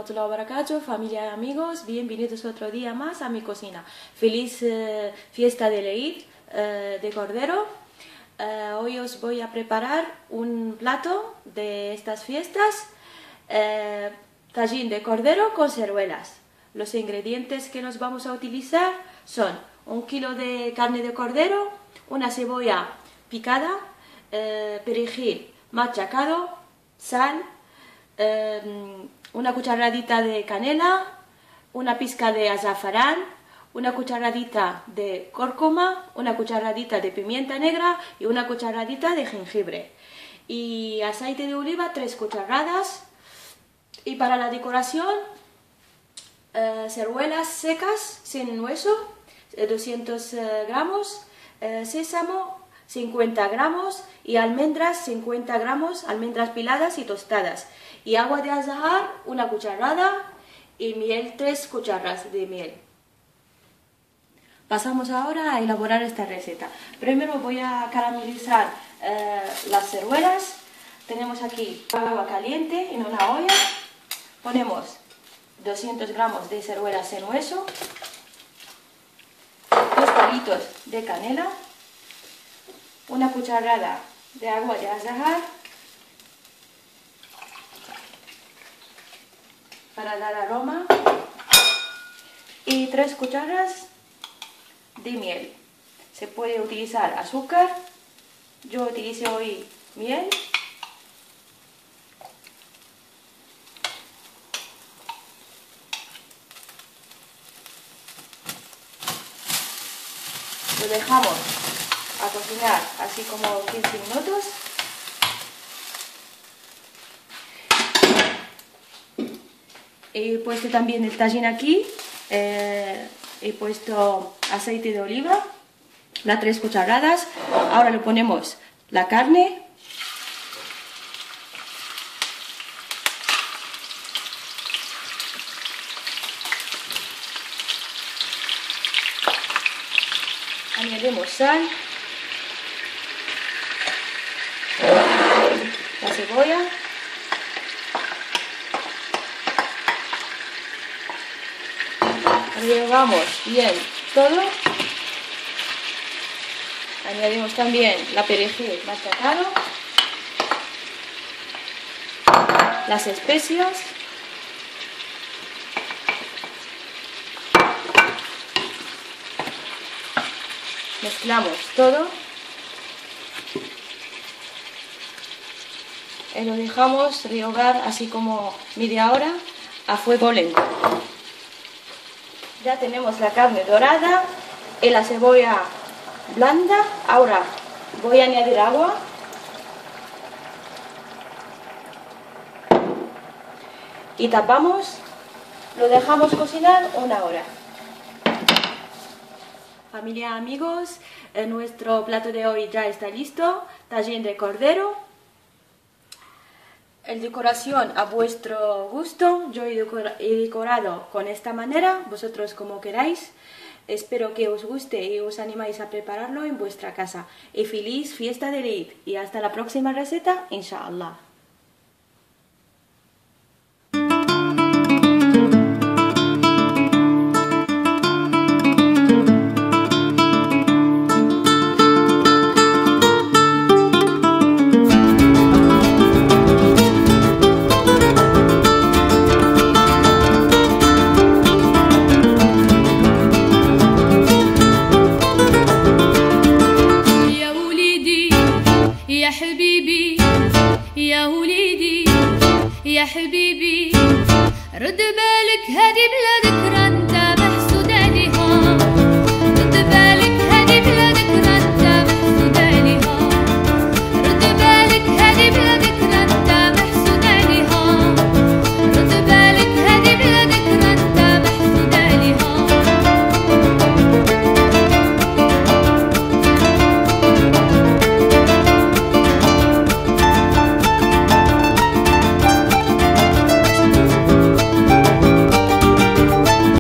warahmatullahi wabarakatuh, familia y amigos, bienvenidos otro día más a mi cocina. Feliz fiesta del Eid de Cordero. Hoy os voy a preparar un plato de estas fiestas, tajín de cordero con ciruelas. Los ingredientes que nos vamos a utilizar son 1 kilo de carne de cordero, una cebolla picada, perejil machacado, sal, una cucharadita de canela, una pizca de azafrán, una cucharadita de cúrcuma, una cucharadita de pimienta negra y una cucharadita de jengibre. Y aceite de oliva, 3 cucharadas. Y para la decoración, ciruelas secas sin hueso, 200 gramos, sésamo, 50 gramos y almendras, 50 gramos, almendras piladas y tostadas. Y agua de azahar, 1 cucharada y miel, 3 cucharadas de miel. Pasamos ahora a elaborar esta receta. Primero voy a caramelizar las ciruelas. Tenemos aquí agua caliente en una olla. Ponemos 200 gramos de ciruelas sin hueso, 2 palitos de canela, 1 cucharada de agua de azahar para dar aroma y 3 cucharadas de miel. Se puede utilizar azúcar, yo utilicé hoy miel. Lo dejamos a cocinar así como 15 minutos. He puesto también el tajín aquí, he puesto aceite de oliva, las 3 cucharadas. Ahora le ponemos la carne. Añadimos sal, la cebolla, regamos bien todo, añadimos también la perejil machacado, las especias, mezclamos todo y lo dejamos rehogar así como media hora a fuego lento. Ya tenemos la carne dorada y la cebolla blanda. Ahora voy a añadir agua y tapamos, lo dejamos cocinar 1 hora. Familia, amigos, nuestro plato de hoy ya está listo, tajín de cordero. La decoración a vuestro gusto, yo he decorado con esta manera, vosotros como queráis. Espero que os guste y os animáis a prepararlo en vuestra casa. Y feliz fiesta del Eid y hasta la próxima receta, inshallah.